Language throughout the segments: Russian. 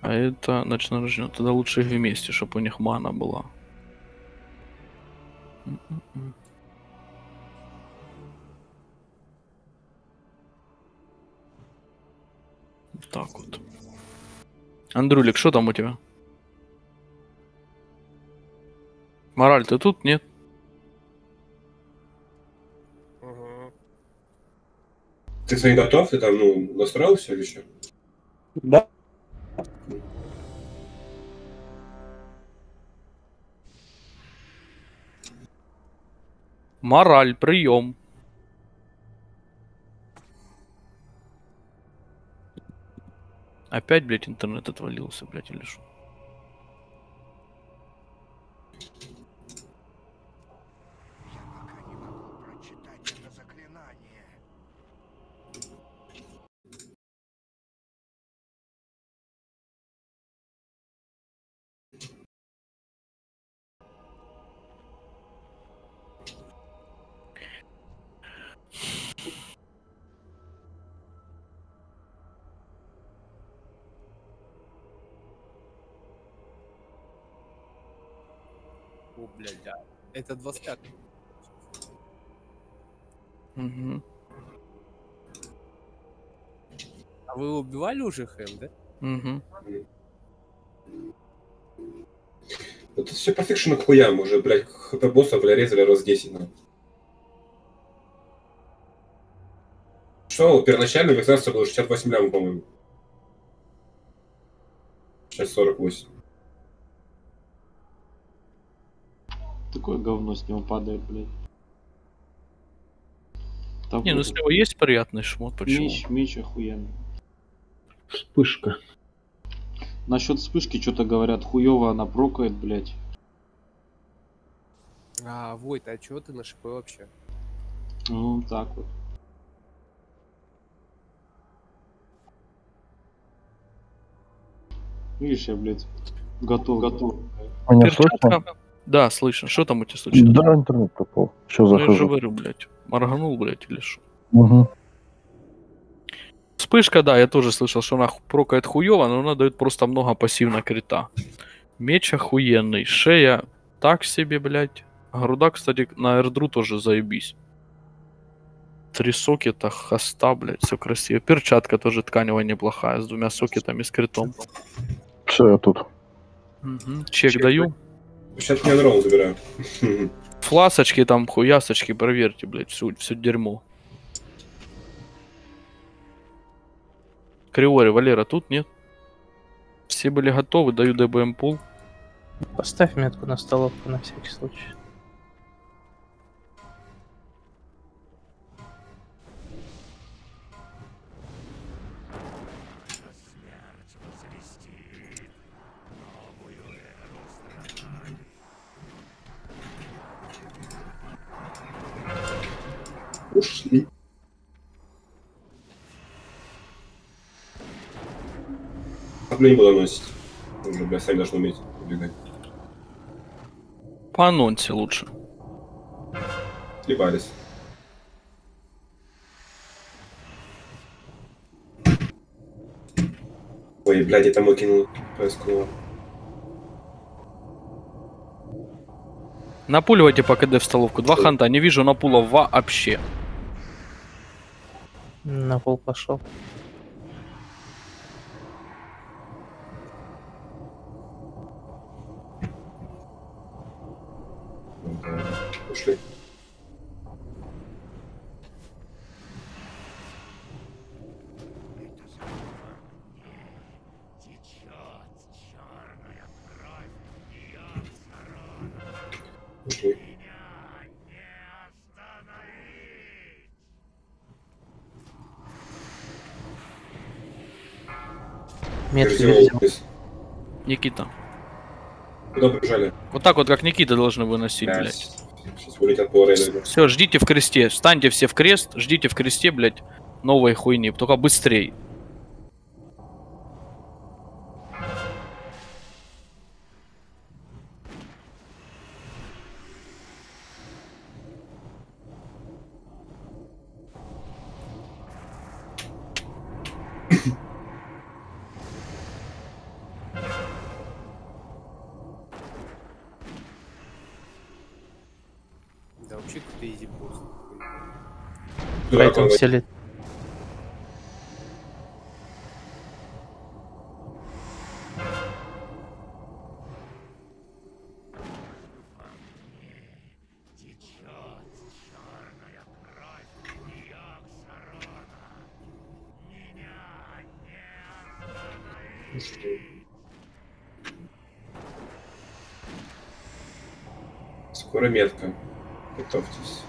А это ночной рожден. Тогда лучше их вместе, чтобы у них мана была. Так вот. Андрюлик, что там у тебя? Мораль, ты тут? Нет? Угу. Ты свои готов? Ты там, настроил все или что? Да. Мораль, прием. Опять, блядь, интернет отвалился, блядь, или что? О, блядь, да. Это 25. Угу. А вы убивали уже Хэм, да? Угу. Вот это все по фикшену к хуям уже, блядь, хп боссов резали раз 10, ну. Что, первоначально вексация было 68 лям, по-моему. Сейчас 48. Такое говно с него падает, блядь. Там Не, ну с него есть приятный шмот, почему? меч охуенный. Вспышка. Насчет вспышки что-то говорят, хуёво она прокает, блядь. А, Войт, а чего ты на ШП вообще? Ну, так вот. Видишь, я, блядь, готов. Меня Перчатка? слышно? Да, слышно. Что там у тебя случилось? Да, интернет пропал. Что Ну, я же захожу? говорю, блядь. Морганул, блядь, или что? Угу. Вспышка, да, я тоже слышал, что она прокает хуёво, но она дает просто много пассивно крита. Меч охуенный. Шея так себе, блядь. Груда, кстати, на эрдру тоже заебись. 3 сокета, хоста, блядь, все красиво. Перчатка тоже тканевая неплохая, с 2 сокетами, с критом. Все, я тут. Угу. Чек даю. Сейчас я нрол забираю. Фласочки там, хуясочки, проверьте, блядь, все дерьмо. Криори, Валера, тут нет? Все были готовы, даю ДБМ пул. Поставь метку на столовку на всякий случай. Ушли. Одну не буду носить. Уже, бля, сами должны уметь убегать. По анонсе лучше. Слепались. Ой, блядь, я там кинул поискового. Напуливайте по КД в столовку. 2 ханта, не вижу напулов вообще. На пол пошел. Ушли. Ушли. Метки Верзиол взял. здесь. Никита. Куда побежали? Вот так вот, как Никита, должны выносить, блядь. Сейчас вылетят по рейду. Все, ждите в кресте. Встаньте все в крест, ждите в кресте, блядь, новой хуйни. Только быстрей. Че тут изи просто? Поэтому все лет. Скоро метка. Готовьтесь.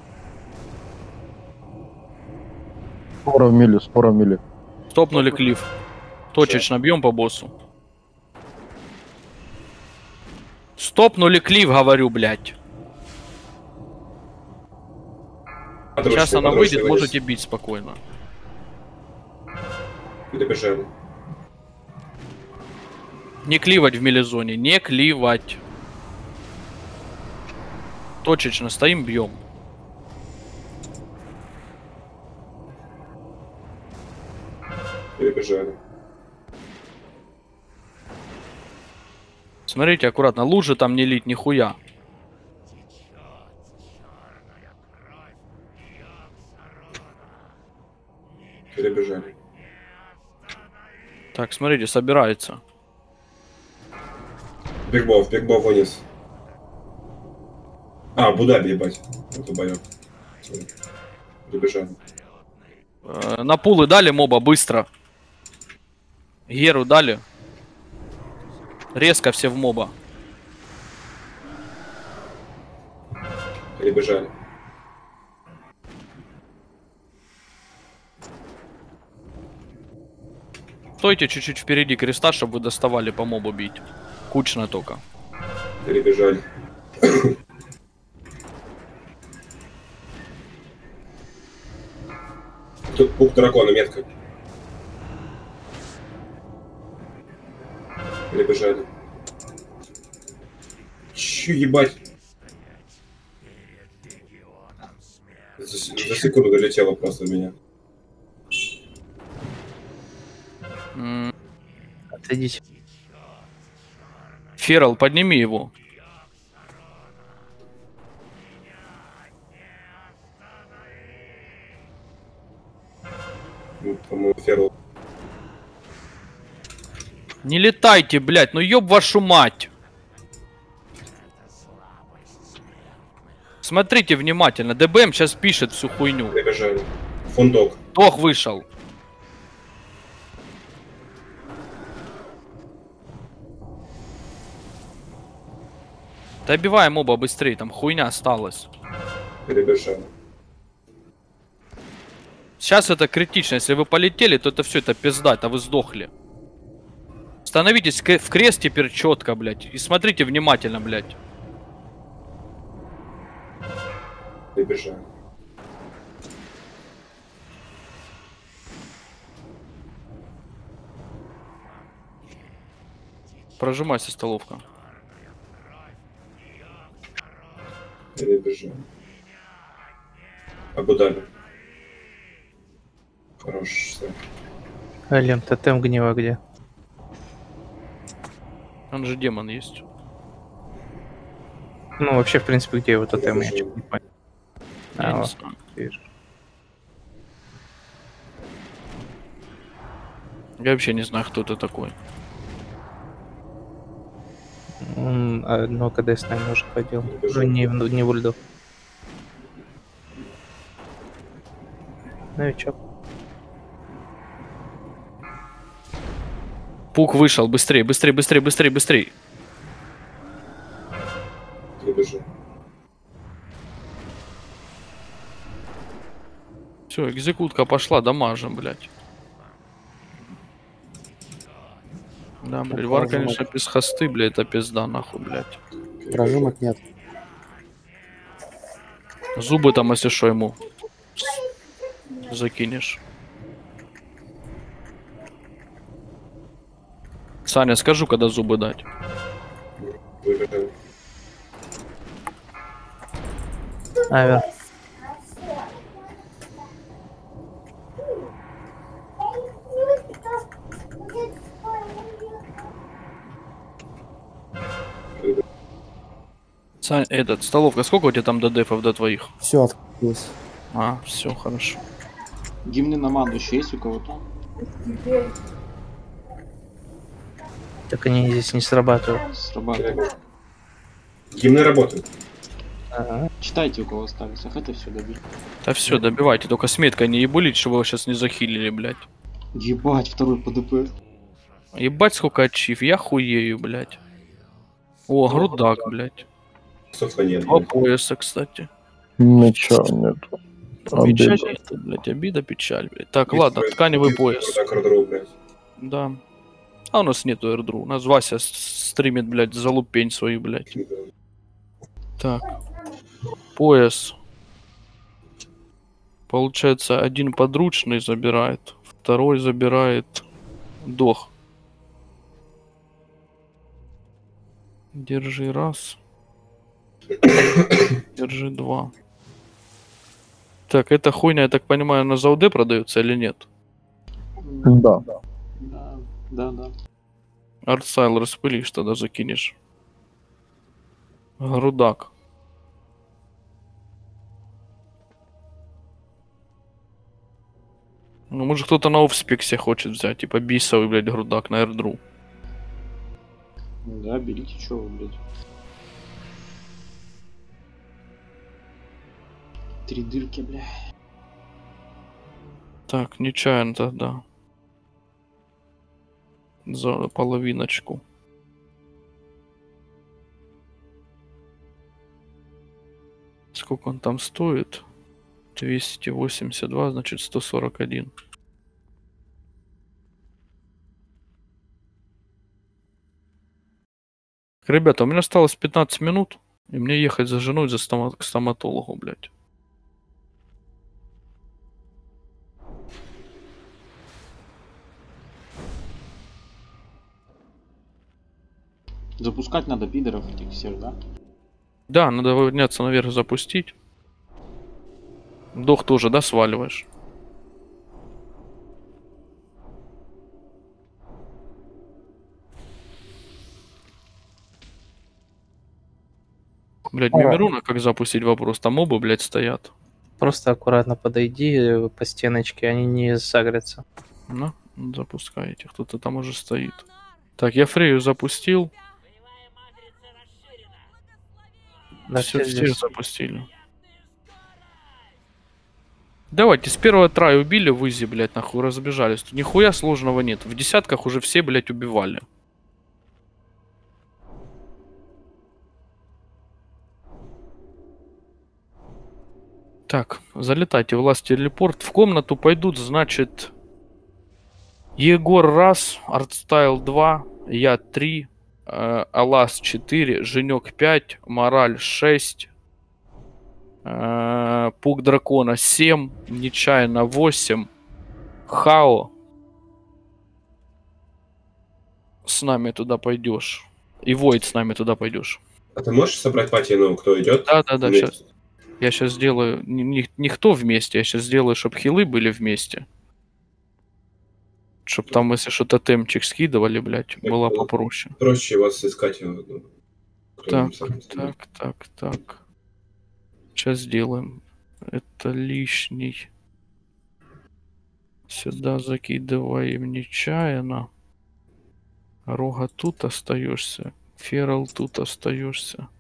Спора в миле, спора в миле. Стопнули клифф. Точечно бьем по боссу. Стопнули клифф, говорю, блядь. Сейчас она выйдет, можете бить спокойно. Добежали. Не кливать в милизоне, не кливать. Точечно стоим, бьем. Перебежали. Смотрите аккуратно, лужи там не лить нихуя. Перебежали. Так, смотрите, собирается. Бигбов вынес. А, Будаби, ебать. Это боёк. Перебежали. На пулы дали моба быстро. Геру дали. Резко все в моба. Перебежали. Стойте чуть-чуть впереди креста, чтобы вы доставали по мобу бить. Кучно только. Перебежали. Тут пук дракона, метка. Перебежали. Чё, ебать? За секунду долетело просто в меня. Отойдите. Ферал, подними его. Ну, по-моему, Ферл. Не летайте, блядь, ну ёб вашу мать. Смотрите внимательно, ДБМ сейчас пишет всю хуйню. Перебежали. Фундок. Тох вышел. Добиваем оба быстрее, там хуйня осталась. Перебежали. Сейчас это критично, если вы полетели, то это все, это пизда, это вы сдохли. Становитесь в крест теперь четко, блядь, и смотрите внимательно, блядь. Перебежали. Прожимайся, столовка. Перебежали. Абу-Даби. Хорош. Алем, тотем гнева где? Он же демон есть. Ну, вообще, в принципе, где его тотем? Я Уже. чё-то не понял. Я не вот, знаю. вижу. Я вообще не знаю, кто ты такой. Ну, когда я с нами уже ходил. Бежал. Ну, не в льду. Новичок. Пук вышел, быстрее, быстрее, быстрее, быстрее, быстрее. Перебежали. Все, экзекутка пошла, дамажем, блядь. Да, блядь, вар, конечно, без хосты, блядь, это пизда, нахуй, блядь. Прожимок нет. Зубы там, если что, ему закинешь. Саня, скажу, когда зубы дать. Перебежали. Авер. Этот, столовка, сколько у тебя там до дефов до твоих? Все открылось. А, все, хорошо. Гимны на манду еще есть у кого-то? Так они здесь не срабатывают. Срабатывает. Гимны работают. Ага. Читайте, у кого остались. Ах, это все добить. Да все, добивайте, только с меткой не ебулить, чтобы его сейчас не захилили, блядь. Ебать, второй ПДП. Ебать, сколько ачив, я хуею, блядь. О, грудак, блядь. Софа нет. Два блядь. пояса, кстати. Меча нету. Печаль, Обида. это, блядь, обида, печаль, блядь. Так, Есть ладно, твой- тканевый есть твой пояс. так ордру, блядь. Да. А у нас нету эрдру. У нас Вася стримит, блядь, залупень свою, блядь. Так. Пояс. Получается, один подручный забирает, второй забирает дох. Держи раз. Держи два. Так, эта хуйня, я так понимаю, на ЗАУД продается или нет? Да. Да. Артсайл распылишь, тогда закинешь. Грудак. Ну, может кто-то на офспексе хочет взять, типа бисовый, блядь, грудак на эрдру. Да, берите, чё вы, блядь. 3 дырки, бля. Так, нечаянно тогда. За половиночку. Сколько он там стоит? 282, значит 141. Ребята, у меня осталось 15 минут, и мне ехать за женой к стоматологу, блядь. Запускать надо пидоров этих всех, да? Да, надо подняться наверх, запустить. Дох тоже, да, сваливаешь? Блядь, Мимируна как запустить вопрос? Там оба, блядь, стоят. Просто аккуратно подойди по стеночке, они не сагрятся. Ну, запускаете. Кто-то там уже стоит. Так, я Фрею запустил. Да, все, все все здесь. запустили. Давайте, с первого трая убили в изи, блядь, нахуй, разбежались. Тут нихуя сложного нет. В десятках уже все, блядь, убивали. Так, залетайте, власть телепорт. В комнату пойдут, значит, Егор раз, Артстайл 2, я 3, Алас 4, Женек 5, Мораль 6, Пук Дракона 7, Нечаянно 8, Хао. С нами туда пойдешь. И Войд с нами туда пойдешь. А ты можешь собрать пати, ну, кто идет? Да, вместе? сейчас. Я сейчас сделаю... Никто вместе, я сейчас сделаю, чтобы хилы были вместе. Чтоб там, если что, тотемчик скидывали, блядь, было попроще. Проще вас искать. Ну, кто Так, сам знает. так. Сейчас сделаем. Это лишний. Сюда закидываем нечаянно. Рога тут остаешься. Ферал тут остаешься.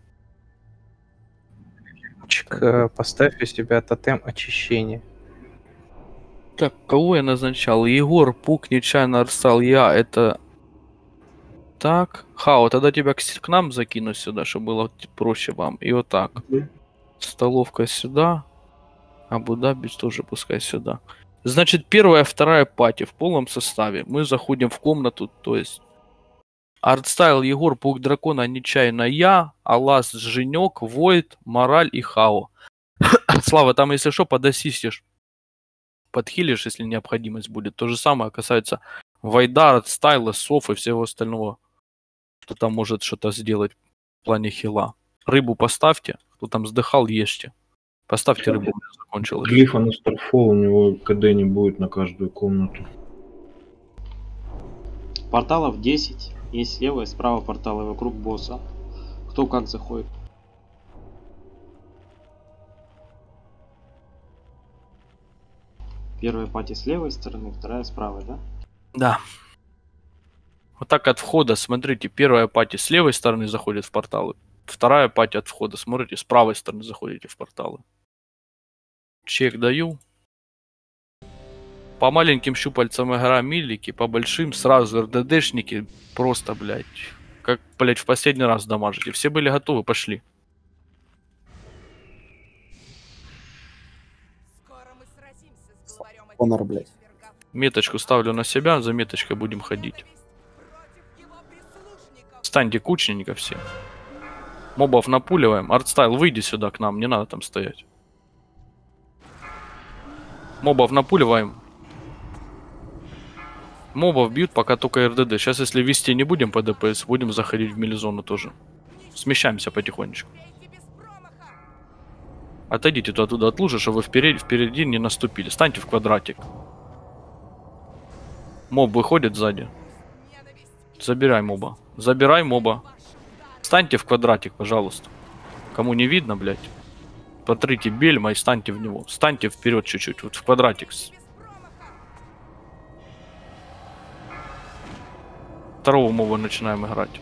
Поставь у себя тотем очищения. Так, кого я назначал? Егор, Пук, нечаянно Арсал, я. Это... Так. Хао, тогда тебя к нам закину сюда, чтобы было проще вам. И вот так. Мгм. Столовка сюда. Абу-Даби тоже пускай сюда. Значит, первая, вторая пати в полном составе. Мы заходим в комнату, то есть... Артстайл, Егор, Пук Дракона, нечаянно я, Алас, Женек, Войд, Мораль и Хао. Слава, там если что, подосистишь. Подхилишь, если необходимость будет. То же самое касается Вайда, Артстайла, Соф и всего остального. Кто там может что-то сделать в плане хила. Рыбу поставьте. Кто там сдыхал, ешьте. Поставьте рыбу, у меня закончилось. Глифа на Старфол, у него КД не будет на каждую комнату. Порталов 10. Есть слева и справа порталы вокруг босса. Кто как заходит. Первая пати с левой стороны, вторая с правой, да? Да. Вот так от входа, смотрите, первая пати с левой стороны заходит в порталы. Вторая пати от входа, смотрите, с правой стороны заходите в порталы. Чек даю. По маленьким щупальцам игра милики, по большим сразу РДДшники. Просто, блядь, как, блядь, в последний раз дамажите. Все были готовы, пошли. Honor, блядь. Меточку ставлю на себя, за меточкой будем ходить. Станьте кучненько все. Мобов напуливаем. Артстайл, выйди сюда к нам, не надо там стоять. Мобов напуливаем. Мобов бьют, пока только РДД. Сейчас, если вести не будем по ДПС, будем заходить в милизону тоже. Смещаемся потихонечку. Отойдите туда от лужи, чтобы вы впереди не наступили. Станьте в квадратик. Моб выходит сзади. Забирай моба. Забирай моба. Станьте в квадратик, пожалуйста. Кому не видно, блядь. Потрите бельма и станьте в него. Станьте вперед чуть-чуть, вот в квадратик. Второго моба начинаем играть.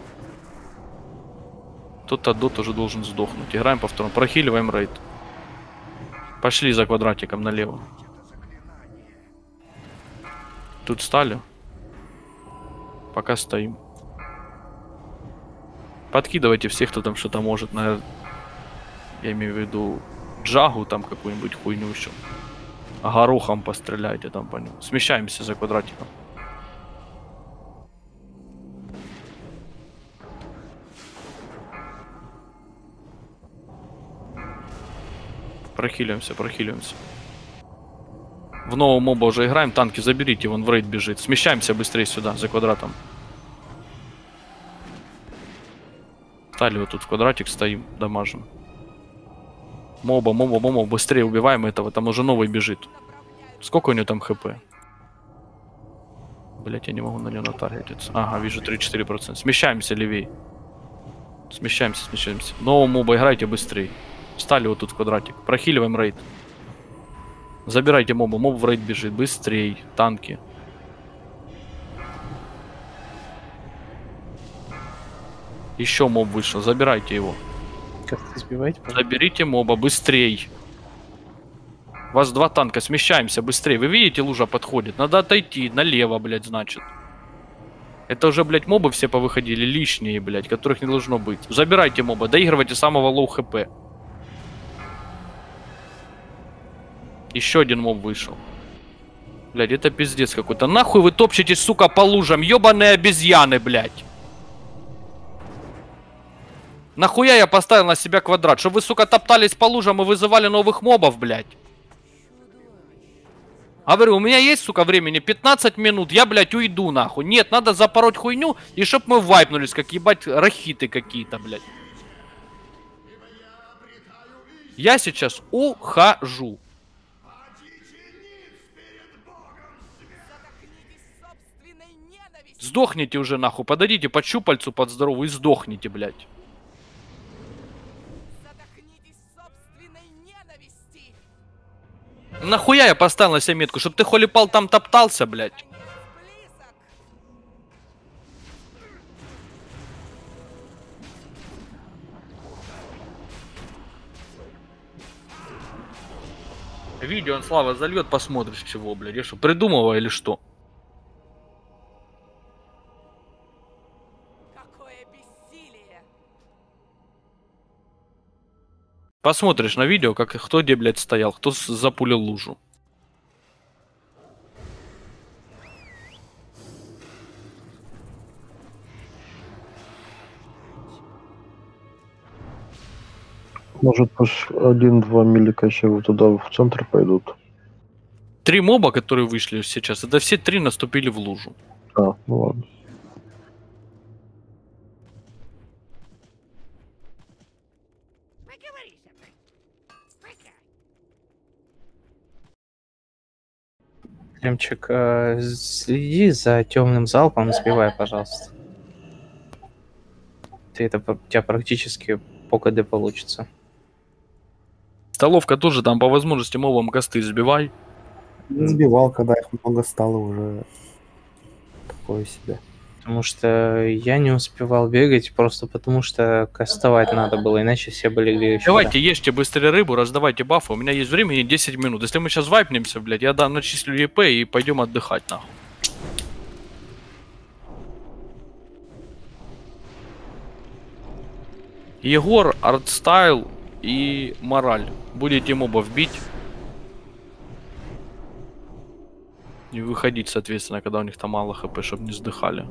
Тот Аддот уже должен сдохнуть. Играем по второму. Прохиливаем рейд. Пошли за квадратиком налево. Тут стали. Пока стоим. Подкидывайте всех, кто там что-то может. Наверное, я имею в виду джагу там какую-нибудь хуйню еще. А горохом постреляйте там по нему. Смещаемся за квадратиком. Прохиливаемся, прохиливаемся. В нового моба уже играем. Танки заберите, вон в рейд бежит. Смещаемся быстрее сюда, за квадратом. Стали вот тут в квадратик, стоим, дамажим. Моба, быстрее убиваем этого. Там уже новый бежит. Сколько у него там хп? Блять, я не могу на него натаргетиться. Ага, вижу 3-4%. Смещаемся левей. Смещаемся. Нового моба играйте быстрее. Стали вот тут в квадратик. Прохиливаем рейд. Забирайте моба. Моб в рейд бежит. Быстрей. Танки. Еще моб вышел. Забирайте его. Как-то избивайте, пожалуйста. Заберите моба. Быстрей. У вас 2 танка. Смещаемся быстрее. Вы видите, лужа подходит. Надо отойти. Налево, блядь, значит. Это уже, блядь, мобы все повыходили. Лишние, блядь, которых не должно быть. Забирайте моба. Доигрывайте самого лоу хп. Еще один моб вышел. Блядь, это пиздец какой-то. Нахуй вы топчетесь, сука, по лужам. Ёбаные обезьяны, блядь. Нахуя я поставил на себя квадрат? Чтобы вы, сука, топтались по лужам и вызывали новых мобов, блядь. Говорю, у меня есть, сука, времени 15 минут. Я, блядь, уйду, нахуй. Нет, надо запороть хуйню и чтоб мы вайпнулись, как ебать рахиты какие-то, блядь. Я сейчас ухожу. Сдохните уже, нахуй. Подойдите под щупальцу, под здоровую и сдохните, блядь. Нахуя я поставил на себя метку? Чтоб ты холипал там топтался, блядь. Видео он, Слава, зальет, посмотришь чего, блядь. Я что, придумываю или что? Посмотришь на видео, как кто где, блядь, стоял, кто запулил лужу. Может, пусть 1-2 милика еще вот туда в центр пойдут. 3 моба, которые вышли сейчас, это все 3 наступили в лужу. А, ну ладно. Лемчик, следи за темным залпом, сбивай, пожалуйста. У тебя практически по КД получится. Столовка тоже там по возможности мобом косты сбивай. Не сбивал, когда их много стало уже такое себе. Потому что я не успевал бегать, просто потому что кастовать надо было, иначе все были греющие. Давайте ешьте быстрее рыбу, раздавайте бафы. У меня есть времени 10 минут. Если мы сейчас вайпнемся, блядь, я начислю ЕП и пойдем отдыхать, нахуй. Егор, артстайл и мораль. Будете мобов бить. И выходить, соответственно, когда у них там мало хп, чтобы не сдыхали.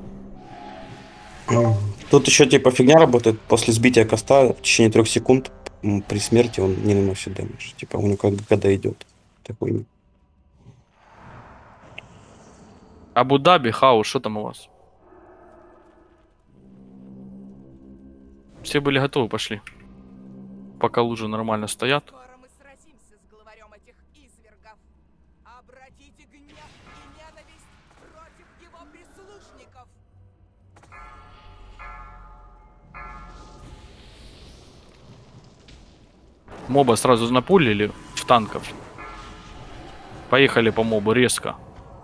Тут еще типа фигня работает. После сбития коста в течение 3 секунд при смерти он не наносит дэмэдж. Типа у него как ГКД идет. Такой. Абу-Даби, Хаус, что там у вас? Все были готовы, пошли. Пока лужи нормально стоят. Скоро мы сразимся с главарем этих извергов. Обратите гнев и ненависть против его прислушников. Моба сразу напулили в танков. Поехали по мобу резко.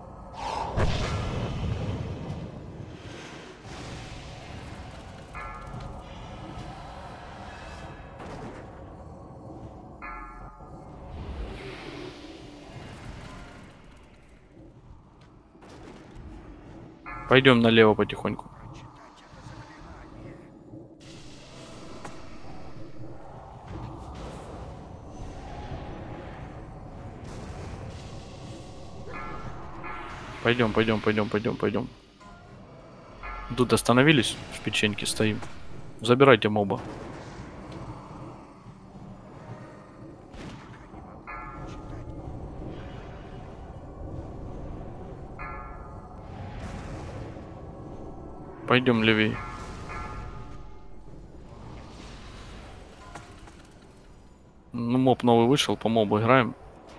Пойдем налево потихоньку. Пойдем. Тут остановились, в печеньке стоим. Забирайте моба. Пойдем левее. Ну, моб новый вышел, по мобу играем.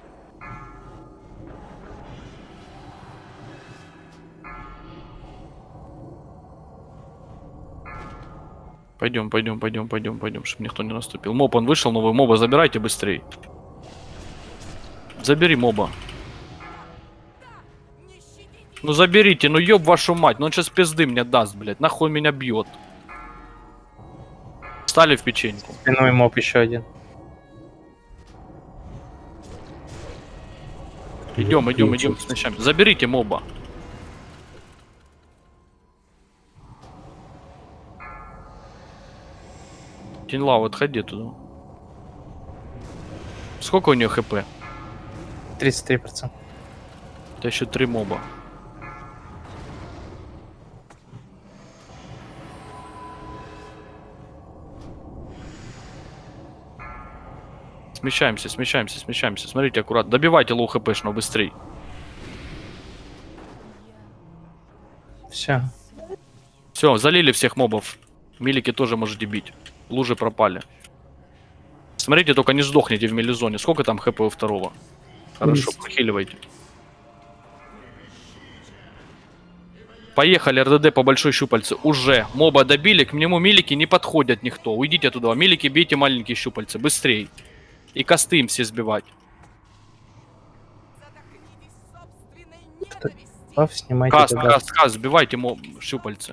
Пойдем, чтобы никто не наступил. Моб он вышел, новый моба забирайте быстрее. Забери моба. Ну заберите, ну ёб вашу мать, ну он сейчас пизды мне даст, блядь, нахуй меня бьет. Стали в печеньку. Спиной моб еще один. Идем с ночами. Заберите моба. Тинлау, отходи туда. Сколько у нее хп? 33%. Это еще 3 моба. Смещаемся. Смотрите, аккуратно. Добивайте лоу хпшного быстрей. Все. Все, залили всех мобов. Милики тоже можете бить. Лужи пропали. Смотрите, только не сдохните в мелизоне. Сколько там хп у второго? Хорошо, прохиливайте. Поехали, РДД по большой щупальце. Уже. Моба добили, к нему милики не подходят никто. Уйдите туда. Милики бейте маленькие щупальцы. Быстрей. И косты им все сбивать. Баф снимайте. Каст, сбивайте щупальцы.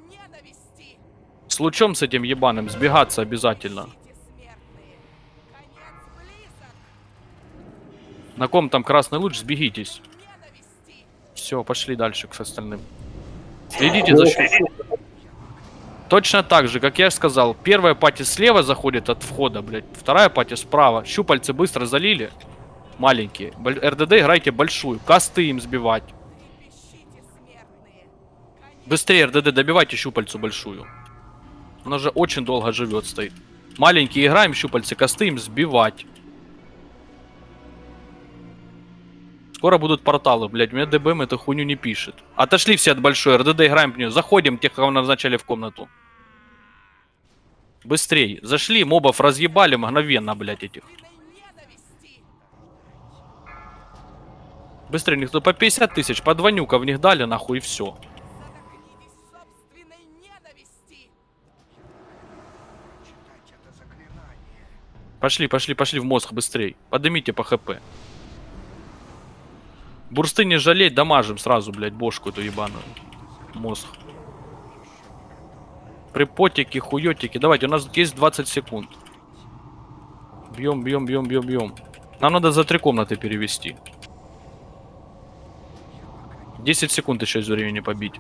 С лучом с этим ебаным сбегаться обязательно. На ком там красный луч, сбегитесь. Все, пошли дальше к остальным. Следите за щупальцем. Точно так же, как я сказал, первая пати слева заходит от входа, блядь, вторая пати справа. Щупальцы быстро залили. Маленькие. РДД играйте большую. Касты им сбивать. Быстрее, РДД, добивайте щупальцу большую. Она же очень долго живет, стоит. Маленькие играем, щупальцы, косты им сбивать. Скоро будут порталы, блядь. У меня ДБМ эту хуйню не пишет. Отошли все от большой. РДД играем в нее. Заходим, тех, кого назначали в комнату. Быстрей. Зашли, мобов разъебали мгновенно, блядь, этих. Быстрее, никто по 50 тысяч, по двойнюка в них дали, нахуй, и все. Пошли в мозг быстрей. Поднимите по хп. Бурсты не жалеть, дамажим сразу, блядь, бошку эту ебаную. Мозг. Припотики, хуётики. Давайте, у нас есть 20 секунд. Бьем, бьем, бьем, бьем, бьем. Нам надо за 3 комнаты перевести. 10 секунд еще из времени побить.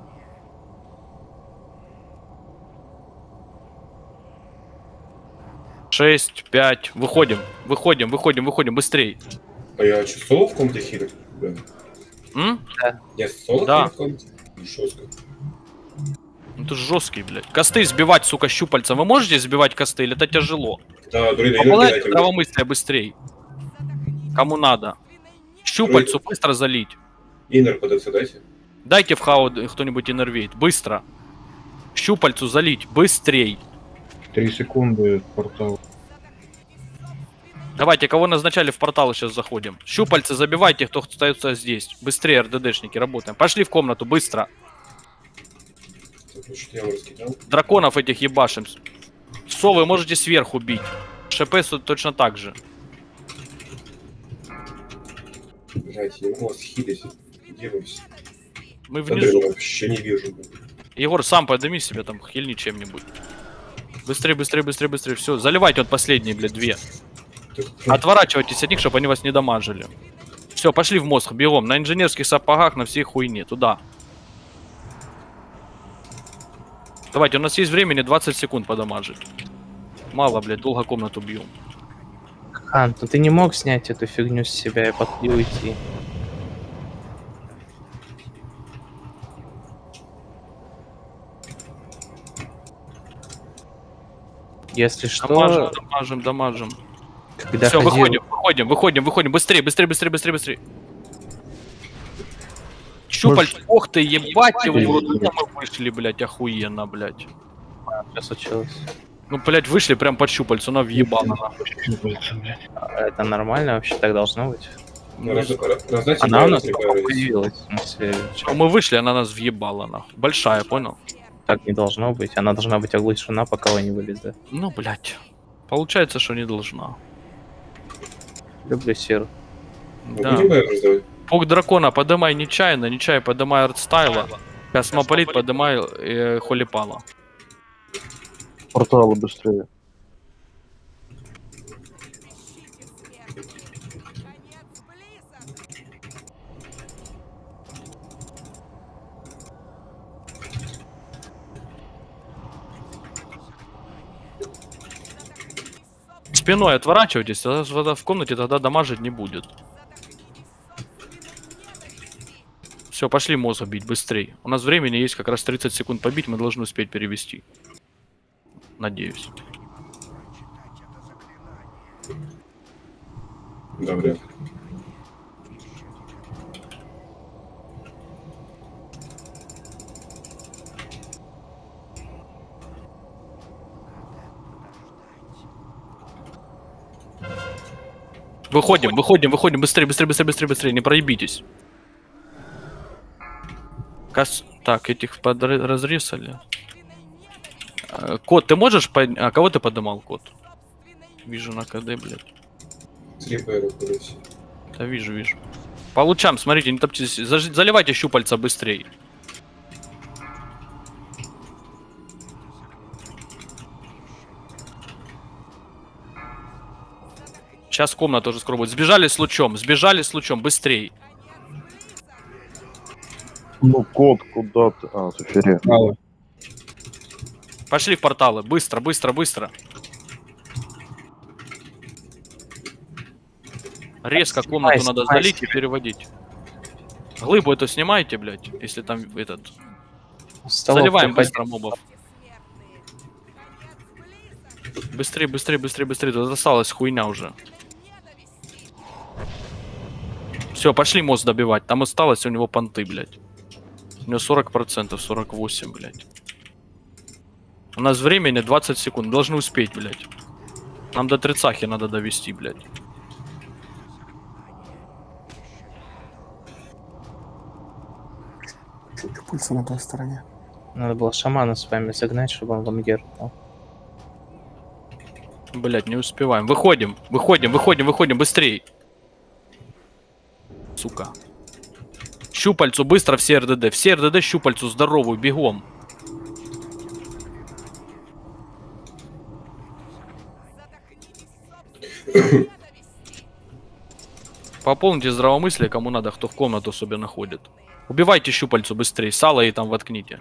Шесть, 5. Выходим, выходим, выходим, выходим, быстрей. А я что, соло в комнате хилю? Да. Да. Я соло Да. хилю в комнате? Жестко. Ну ты жесткий, блядь. Косты сбивать, сука, щупальца. Вы можете сбивать косты или это тяжело? Да, друида, Попадайте инер здравомыслие быстрей. Кому надо. Щупальцу быстро залить. Инер ПДЦ дайте. Дайте в хао кто-нибудь иннервейт. Быстро. Щупальцу залить. Быстрей. 3 секунды портал. Давайте, кого назначали в портал, сейчас заходим. Щупальцы забивайте, кто остается здесь. Быстрее, РДДшники, работаем. Пошли в комнату, быстро. Так, что я его раскидал. Драконов этих ебашим. Совы можете сверху бить. ШП точно так же. Блять, я не могу вас хилить. Делаюсь. Мы внизу. Вообще не вижу. Блин. Егор, сам подними себе там, хильни чем-нибудь. Быстрее, быстрее, быстрее, быстрее. Все, заливайте вот последние, блядь, 2. Отворачивайтесь от них, чтобы они вас не дамажили. Все, пошли в мозг, бегом. На инженерских сапогах, на всей хуйне. Туда. Давайте, у нас есть времени 20 секунд подамажить. Мало, блядь, долго комнату бьем. Хан, ну ты не мог снять эту фигню с себя и уйти. Если что, Дамажим, дамажим, дамажим. когда Все, ходил... выходим, выходим, выходим, выходим. Быстрее, быстрее, быстрее, быстрее, быстрее. Щупальц, ох ты, ебать его, в рот. Куда мы вышли, блядь, охуенно, блядь. Что случилось? Ну, блядь, вышли прям под щупальцу, она въебала нахуй. Это нормально вообще так должно быть? Раздайте Она у инер, нас если только появится. появилась. В смысле, Ну, мы вышли, она нас въебала, нахуй. Большая, понял? так не должно быть. Она должна быть оглушена, пока вы не вылезли. Ну, блядь. Получается, что не должна. Люблю сир. Ну, Да. будем БФ раздавать? Пук дракона подымай нечаянно, нечаянно подымай артстайла. Космополит подымай холипала. Порталы быстрее. Спиной отворачивайтесь, тогда в комнате тогда дамажить не будет. Все, пошли мозг бить быстрей. У нас времени есть как раз 30 секунд побить, мы должны успеть перевести. Надеюсь. Да, вряд ли. Выходим, выходим, выходим, быстрее, быстрее, быстрее, быстрее, быстрее, не проебитесь. Так, этих разрезали. Кот, ты можешь А кого ты подымал, кот? Вижу на КД, блядь. 3 БФ, блядь. Да вижу, вижу. По лучам, смотрите, не топтитесь. Заливайте щупальца быстрей. Сейчас комната уже скоро будет. Сбежали с лучом, быстрей. Ну, кот, куда ты? А, Зефире. Пошли в порталы, быстро, быстро, быстро. Резко комнату надо залить и переводить. Глыбу эту снимайте, блядь, если там этот... Заливаем быстро мобов. Быстрее, быстрее, быстрее, быстрее. Тут осталась хуйня уже. Все, пошли мост добивать. Там осталось у него понты, блядь. У него 40%, 48, блядь. У нас времени 20 секунд. Должны успеть, блядь. Нам до 30 надо довести, блядь. Пульса на той стороне. Надо было шамана с вами загнать, чтобы он вам гернул. Блядь, не успеваем. Выходим, выходим, выходим, выходим, быстрей. Сука. Щупальцу, быстро все РДД. Все РДД щупальцу, здоровую, бегом. Пополните здравомыслие, кому надо, кто в комнату особенно ходит. Убивайте щупальцу быстрее, сало ей там воткните.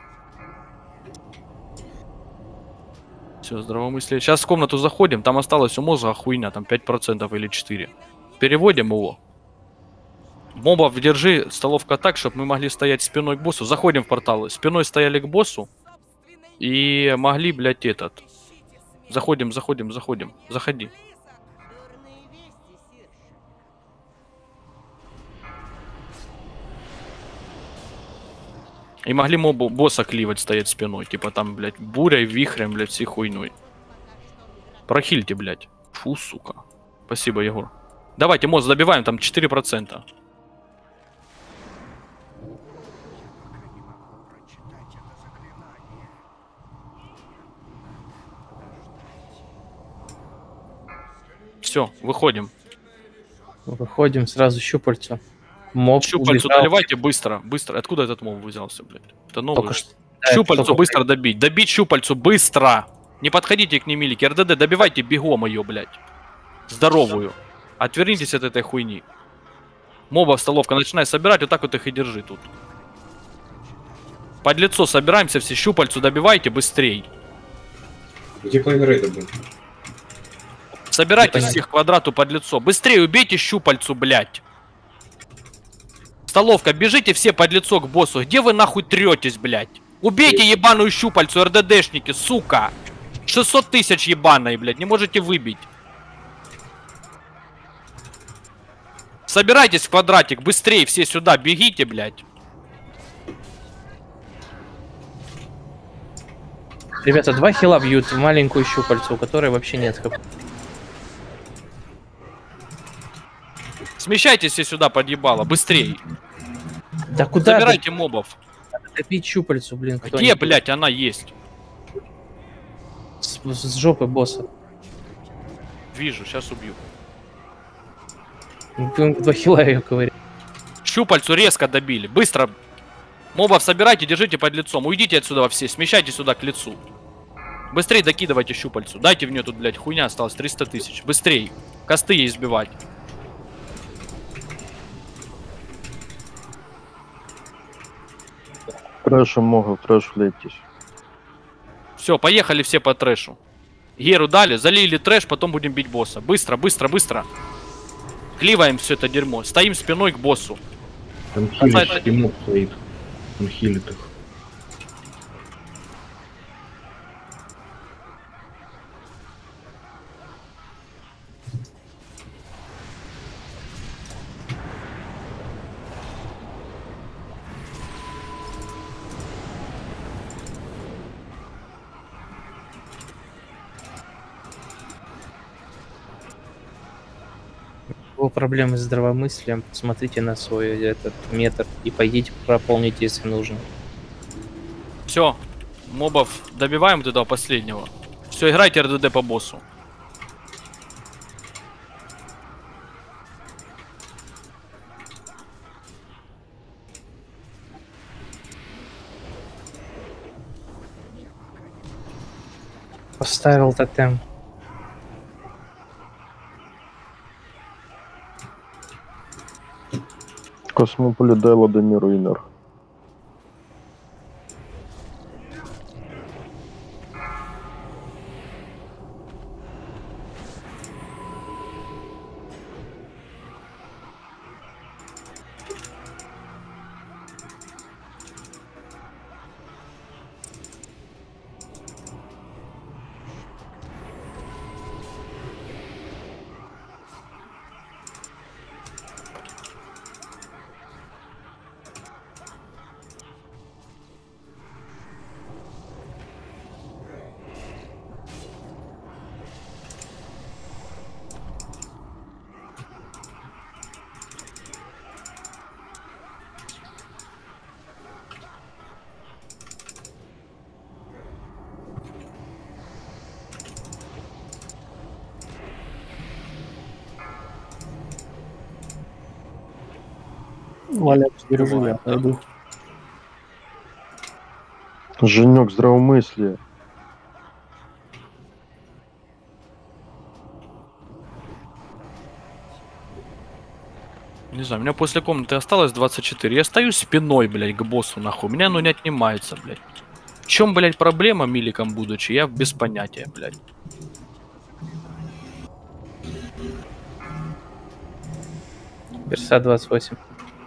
Все, здравомыслие. Сейчас в комнату заходим, там осталось у мозга хуйня, там 5% или 4%. Переводим его. Мобов держи, столовка так, чтобы мы могли стоять спиной к боссу. Заходим в порталы. Спиной стояли к боссу. И могли, блядь, этот. Заходим. Заходи. И могли мобу босса кливать, стоять спиной. Типа там, блядь, бурей, вихрем, блядь, всей хуйной. Прохильте, блядь. Фу, сука. Спасибо, Егор. Давайте, мост добиваем, там 4%. Все, выходим. Выходим сразу щупальцу. Моб Щупальцу убежал. доливайте быстро. Откуда этот моб взялся, блядь? Это новый. Только что. Да, Щупальцу только- быстро добить. Добить щупальцу быстро. Не подходите к немилике. РДД, добивайте бегом ее, блядь. Здоровую. Отвернитесь от этой хуйни. Моба столовка начинай собирать, вот так вот их и держи тут. Под лицо собираемся все, щупальцу добивайте быстрей. Где половина рейда был? Собирайтесь всех к квадрату под лицо. Быстрее убейте щупальцу, блядь. Столовка, бежите все под лицо к боссу. Где вы нахуй третесь, блядь? Убейте ебаную щупальцу, РДДшники, сука. 600 тысяч ебаной, блядь, не можете выбить. Собирайтесь в квадратик, быстрее все сюда, бегите, блядь. Ребята, 2 хила бьют в маленькую щупальцу, у которой вообще нет хп. Смещайтесь все сюда, подъебало, быстрее. Да куда? Забирайте мобов. Добить щупальцу, блин, кто Где, блядь, она есть? с жопы босса. Вижу, сейчас убью. 2 хила ее ковыряет. Щупальцу резко добили, быстро. Мобов собирайте, держите под лицом. Уйдите отсюда во все, смещайте сюда к лицу. Быстрее докидывайте щупальцу. Дайте в нее тут, блядь, хуйня осталось, 300 тысяч. Быстрей. Косты ей сбивать. Трэша много, трэш летишь. Все, поехали все по трэшу. Геру дали, залили трэш, потом будем бить босса. Быстро, быстро, быстро. Кливаем все это дерьмо. Стоим спиной к боссу. Там хилит, Тимур стоит. Он хилит их. У кого проблемы с здравомыслием, посмотрите на свой этот метр и пойдите прополните, если нужно. Все, мобов добиваем до этого последнего. Все, играйте РДД по боссу. Поставил тотем. Космополе дай Владимиру Инер. Валя, держи, я пойду. Женек, здравомыслие. Не знаю, у меня после комнаты осталось 24. Я стою спиной, блядь, к боссу, нахуй. У меня оно не отнимается, блядь. В чем, блядь, проблема, миликом будучи, я без понятия, блядь. Берса 28.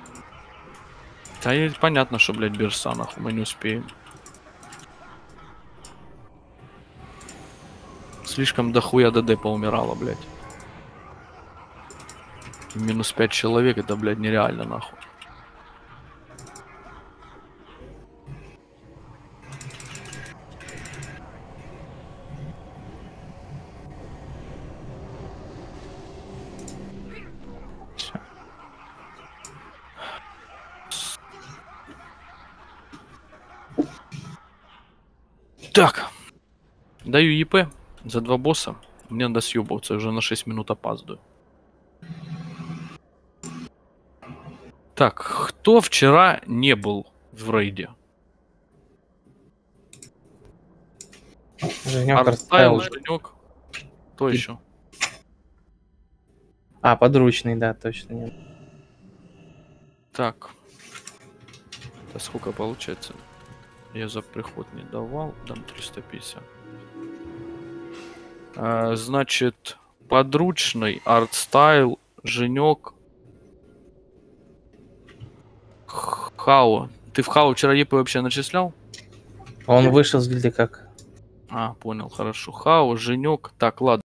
Да и понятно, что, блядь, берса, нахуй, мы не успеем. Слишком дохуя ДД поумирало, блядь. Минус 5 человек, это, блядь, нереально, нахуй. Так. Даю ЕП за 2 босса. Мне надо съебываться, я уже на 6 минут опаздываю. Так, кто вчера не был в рейде? Женек Артстайл, расставил. Женек. Кто еще? А, подручный, да, точно. Нет. Так. Это сколько получается? Я за приход не давал, дам 350. Значит, подручный, артстайл, Женек, Хао. Ты в Хао вчера ЕП вообще начислял? Он вышел с гильдии как? А, понял, хорошо. Хао, Женек. Так, ладно.